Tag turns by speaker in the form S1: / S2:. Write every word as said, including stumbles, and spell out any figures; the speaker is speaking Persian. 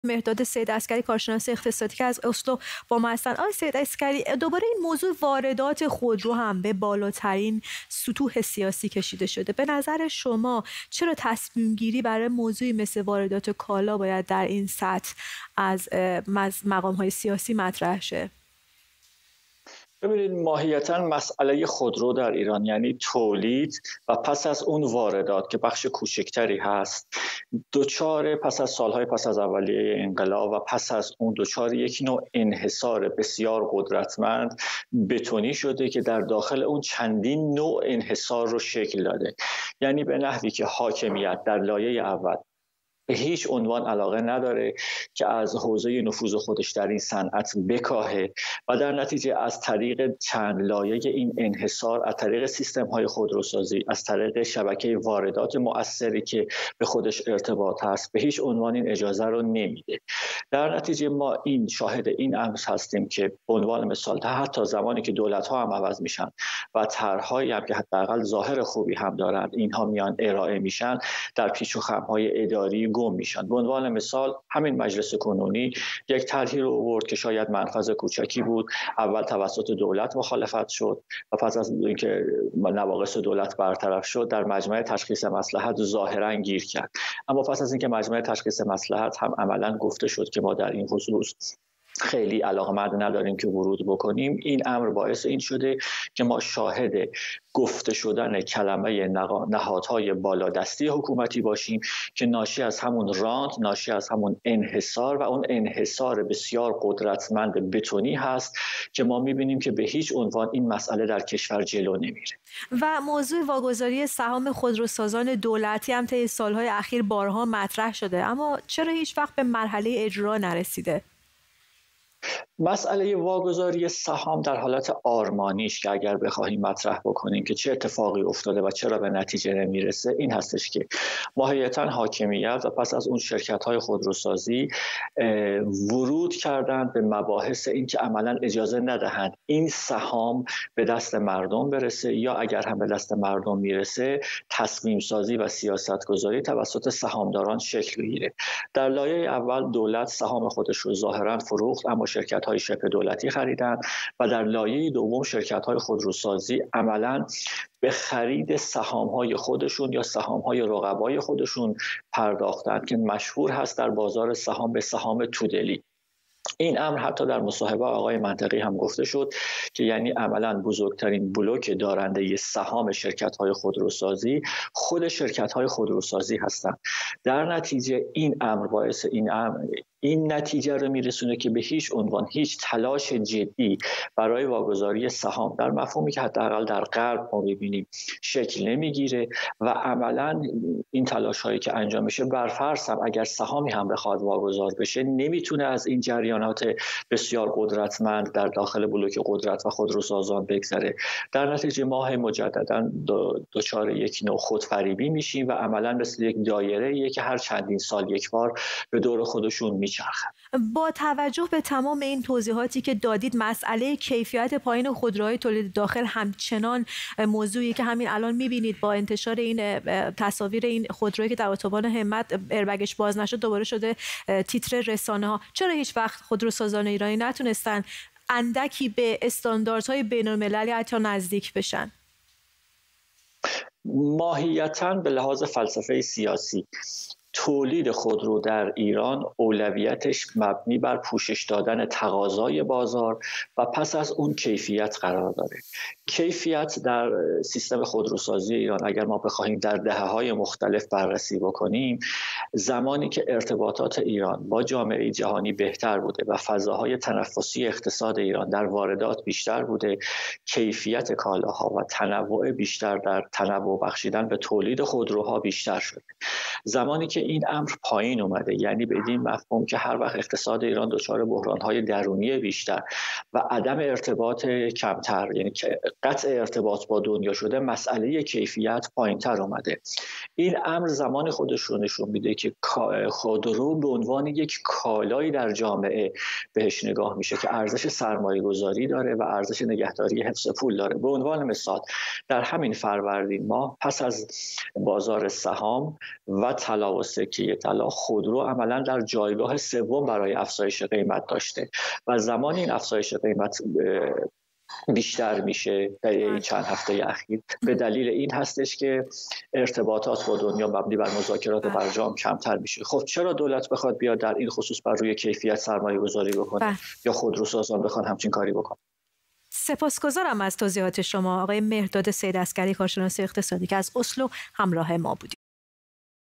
S1: مهرداد سید عسکری کارشناس اقتصادی که از اسلو با ما هستن. آقای سید عسکری، دوباره این موضوع واردات خودرو هم به بالاترین سطوح سیاسی کشیده شده. به نظر شما چرا تصمیم گیری برای موضوعی مثل واردات کالا باید در این سطح از مقام های سیاسی مطرح شه؟
S2: ببینید، ماهیتاً مسئله خودرو در ایران یعنی تولید و پس از اون واردات که بخش کوچکتری هست، دوچار پس از سالهای پس از اولیه انقلاب و پس از اون دوچار یک نوع انحصار بسیار قدرتمند بتونی شده که در داخل اون چندین نوع انحصار رو شکل داده. یعنی به نحوی که حاکمیت در لایه اول به هیچ عنوان علاقه نداره که از حوزه نفوذ خودش در این صنعت بکاهه و در نتیجه از طریق چند لایه این انحصار، از طریق سیستم‌های خودروسازی، از طریق شبکه واردات مؤثری که به خودش ارتباط هست، به هیچ عنوان این اجازه رو نمیده. در نتیجه ما این شاهد این امر هستیم که به عنوان مثال تا حتی زمانی که دولت‌ها هم عوض میشن و طرح‌هایی هم که حداقل ظاهر خوبی هم دارند اینها میان ارائه میشن، در پیچ و خم‌های اداری گم میشن. به عنوان مثال همین مجلس کنونی یک طرحی رو آورد که شاید منفذ کوچکی بود، اول توسط دولت مخالفت شد و پس از اینکه نواقص دولت برطرف شد در مجمع تشخیص مصلحت ظاهرا گیر کرد. اما پس از اینکه مجمع تشخیص مصلحت هم عملا گفته شد که ما در این خصوص خیلی علاقمند نداریم که ورود بکنیم، این امر باعث این شده که ما شاهد گفته شدن کلمه نهادهای بالادستی حکومتی باشیم که ناشی از همون رانت، ناشی از همون انحصار و اون انحصار بسیار قدرتمند بتونی هست که ما میبینیم که به هیچ عنوان این مسئله در کشور جلو نمیره.
S1: و موضوع واگذاری سهام خودروسازان دولتی هم طی سالهای اخیر بارها مطرح شده، اما چرا هیچ وقت به مرحله اجرا نرسیده؟
S2: مسئله واگذاری سهام در حالت آرمانیش که اگر بخواهیم مطرح بکنیم که چه اتفاقی افتاده و چرا به نتیجه نمیرسه، این هستش که ماهیتاً حاکمیت و پس از اون شرکت‌های خودروسازی ورود کردند به مباحث این که عملاً اجازه ندهند این سهام به دست مردم برسه، یا اگر هم به دست مردم میرسه تصمیم سازی و سیاست گذاری توسط سهامداران شکل بگیره. در لایه اول دولت سهام خودش رو ظاهراً فروخت، اما شرکت‌های شبه دولتی خریدن و در لایه دوم شرکت‌های خودروسازی عملاً به خرید سهام‌های خودشون یا سهام‌های رقبای خودشون پرداختند که مشهور هست در بازار سهام به سهام تودلی. این امر حتی در مصاحبه آقای منطقی هم گفته شد که یعنی عملاً بزرگترین بلوک دارنده سهام شرکت‌های خودروسازی خود شرکت‌های خودروسازی هستند. در نتیجه این امر باعث این امر این نتیجه رو میرسونه که به هیچ عنوان هیچ تلاش جدی برای واگذاری سهام در مفهومی که حداقل در غرب ما ببینیم شکل نمیگیره و عملاً این تلاش هایی که انجام میشه بر فرض هم اگر سهامی هم بخواد واگذار بشه نمیتونه از این جریانات بسیار قدرتمند در داخل بلوک قدرت و خودروسازان بگذره. در نتیجه ما هم مجددا دچار یک نوع خودفریبی میشیم و عملاً مثل یک دایره که هر چندین سال یک بار به دور خودشون می
S1: با توجه به تمام این توضیحاتی که دادید، مسئله کیفیت پایین خودروهای تولید داخل همچنان موضوعی که همین الان می‌بینید با انتشار این تصاویر این خودرویی که در اتوبان همت ایربگش باز نشد دوباره شده تیتر رسانه‌ها. چرا هیچ وقت خودروسازان ایرانی نتونستن اندکی به استانداردهای بین‌المللی حتی نزدیک بشن؟
S2: ماهیتاً به لحاظ فلسفه سیاسی تولید خودرو در ایران اولویتش مبنی بر پوشش دادن تقاضای بازار و پس از اون کیفیت قرار داره. کیفیت در سیستم خودروسازی ایران اگر ما بخواهیم در دهه‌های مختلف بررسی بکنیم، زمانی که ارتباطات ایران با جامعه جهانی بهتر بوده و فضاهای تنفسی اقتصاد ایران در واردات بیشتر بوده، کیفیت کالاها و تنوع بیشتر در تنوع بخشیدن به تولید خودروها بیشتر شده. زمانی که این امر پایین اومده، یعنی بدین مفهوم که هر وقت اقتصاد ایران دچار بحران‌های درونی بیشتر و عدم ارتباط کمتر، یعنی قطع ارتباط با دنیا شده، مسئله کیفیت پایین‌تر اومده. این امر زمان خودش رو نشون میده که خودرو به عنوان یک کالایی در جامعه بهش نگاه میشه که ارزش سرمایه‌گذاری داره و ارزش نگهداری حفظ پول داره. به عنوان مثال در همین فروردین ماه پس از بازار سهام و طلا و سکه طلا خودرو عملا در جایگاه سوم برای افزایش قیمت داشته و زمان این افزایش قیمت بیشتر میشه در این چند هفته اخیر به دلیل این هستش که ارتباطات با دنیا مبنی بر مذاکرات برجام کمتر میشه. خب چرا دولت بخواد بیاد در این خصوص بر روی کیفیت سرمایه گذاری بکنه بله. یا خودروسازان بخوان همچین کاری بکنه؟
S1: سپاسگزارم از توضیحات شما آقای مهرداد سیدعسگری، کارشناس اقتصادی که از اسلو همراه ما بودید.